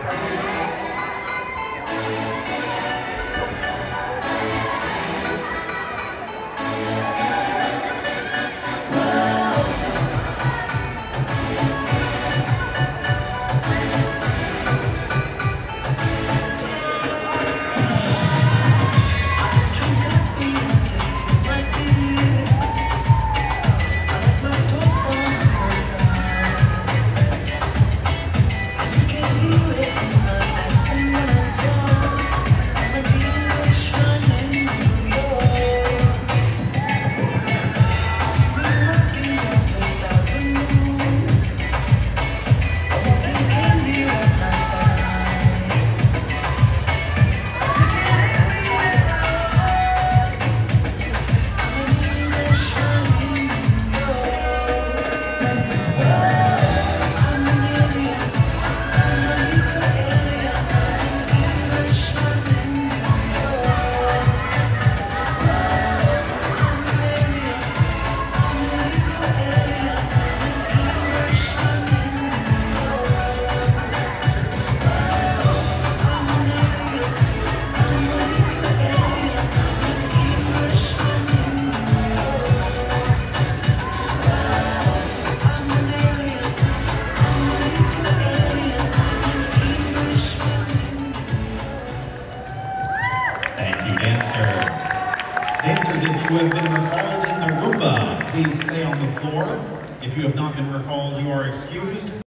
Dancers. Dancers, if you have been recalled in the Roomba, please stay on the floor. If you have not been recalled, you are excused.